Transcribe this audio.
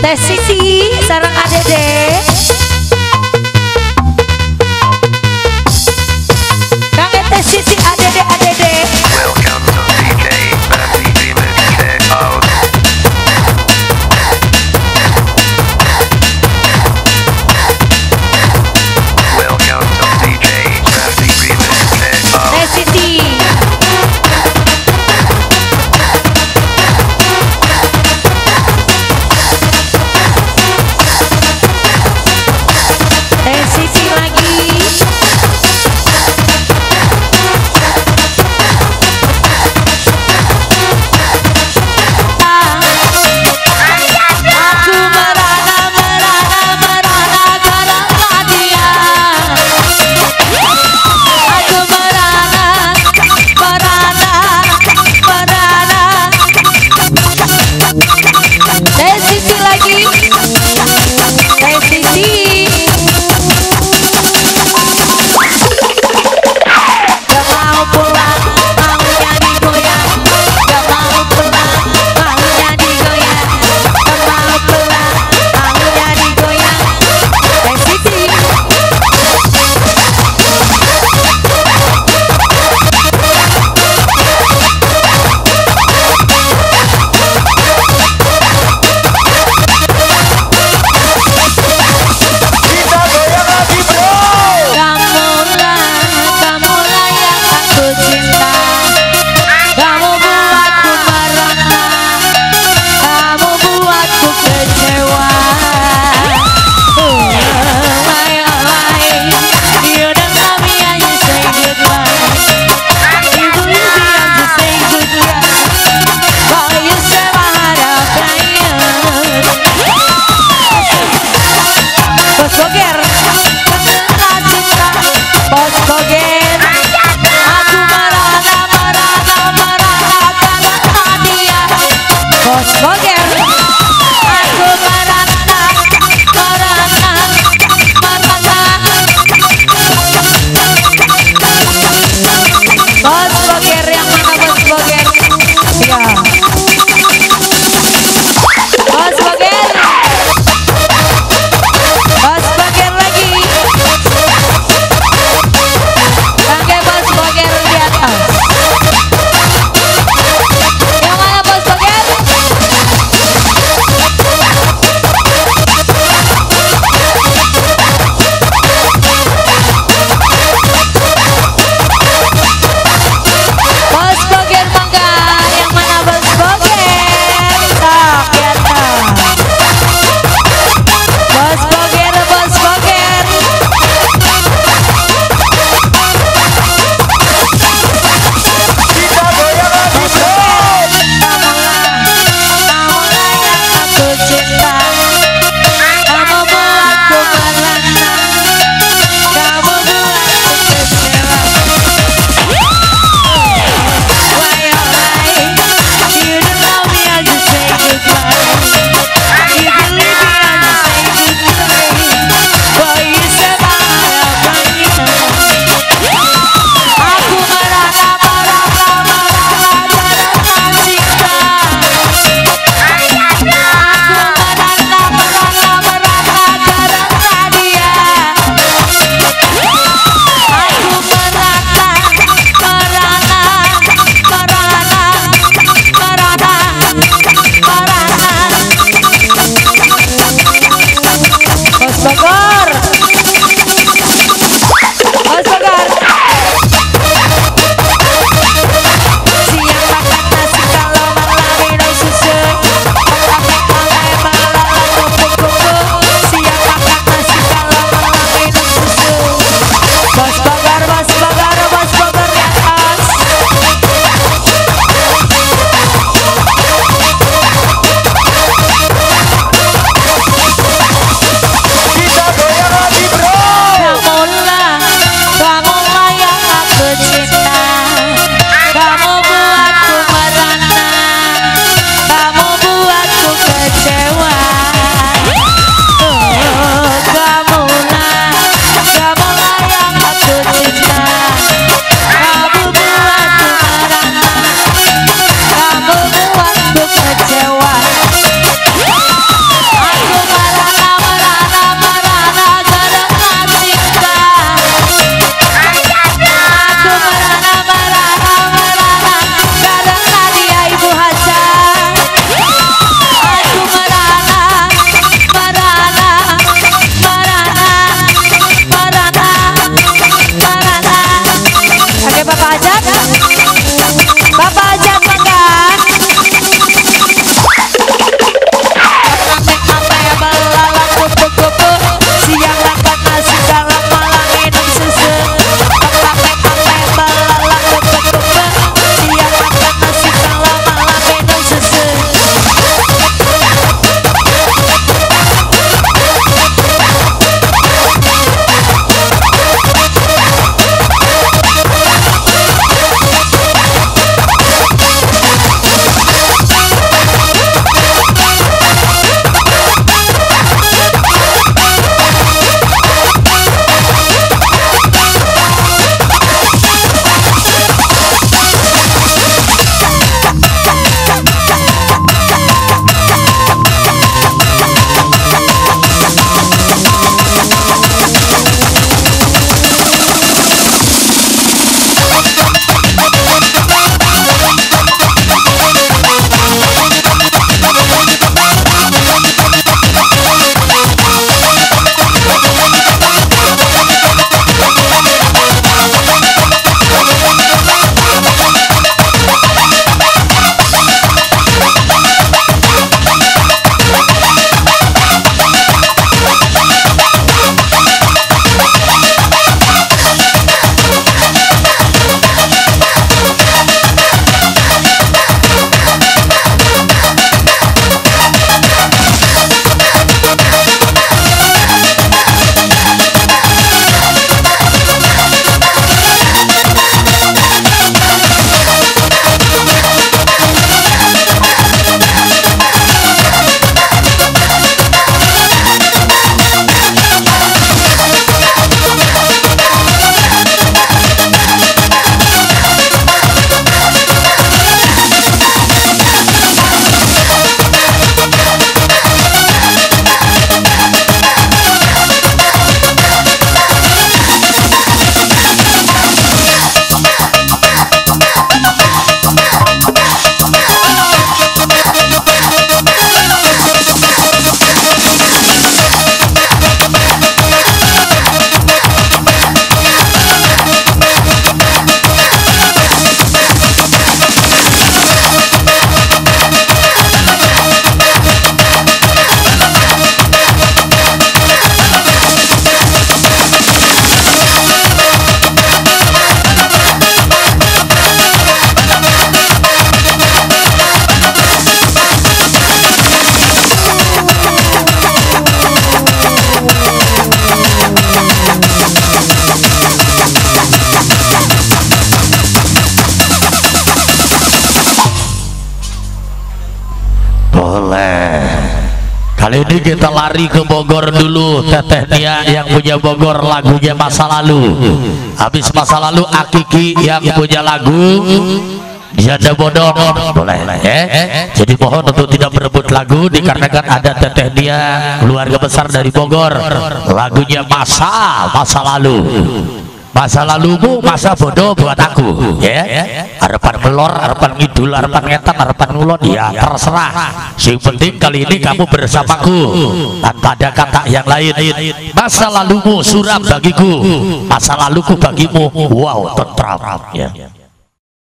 Teh Sisi sareng Adede. Kang Teh Sisi Adede. Welcome to DJ Basti Remix Check Out. Welcome to DJ Basti Remix Check Out. Teh Sisi. Teh Sisi lagi. Aku merana karena dia. Aku merana. Teh Sisi lagi. Teh Sisi. Gak mau pulang, maunya digoyang. Gak mau pulang, maunya digoyang. Gak mau pulang, maunya digoyang. Teh Sisi. Kita goyang lagi bro. Kamulah yang aku cinta. Kamu buatku merana. Kamu buatku kecewa. You don't love me and you say goodbye. You believe me and you say goodbye. But you say my heart out crying. Bos Boger, beneran cinta. Bos Boger, aku merana karena dia. Bos Boger, aku merana. Bos Boger yang mana Bos Boger? Ya. Bos Boger. Bos Boger lagi. Kali ini kita lari ke Bogor dulu. Teteh Nia yang punya Bogor lagunya Masa Lalu. Habis Masa Lalu Akiki yang punya lagu Janda Bodoh. Boleh ya. Jadi mohon untuk tidak berebut lagu dikarenakan ada Teteh Nia keluarga besar dari Bogor. Lagunya Masa Lalu. Masa lalumu masa bodoh buat aku ya. Harapan melor, harapan ngidul, harapan ngetan, harapan ngulon ya terserah. Yang penting kali ini kamu bersamaku tanpa ada kata yang lain. Masa lalumu suram bagiku, masa laluku bagimu wow tentram ya.